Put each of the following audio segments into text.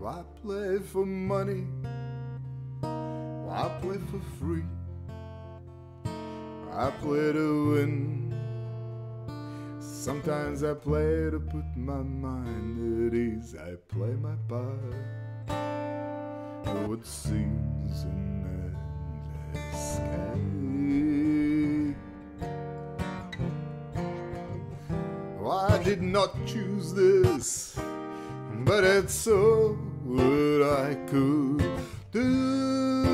I play for money, I play for free. I play to win. Sometimes I play to put my mind at ease. I play my part, what seems an endless escape. I did not choose this, but it's all what I could do.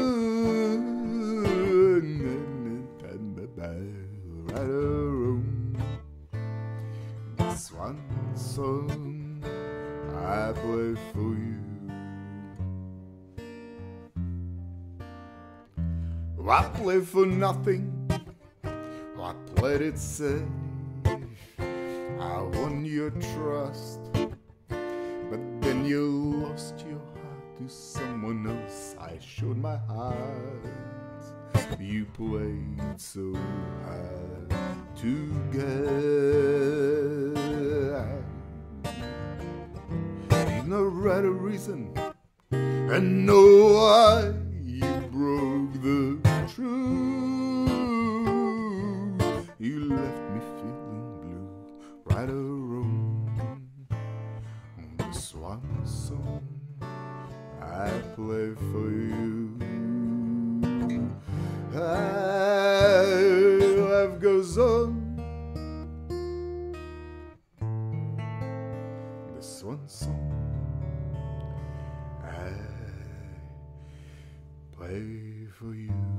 Right around this one song I play for you. I play for nothing, I played it safe. I won your trust, but then you lost your heart to someone else. I showed my heart, you played so hard to get. No right or reason, and no why you broke the truth. You left me feeling blue, right or wrong. The swan song I play for you. Life goes on. This one song I play for you.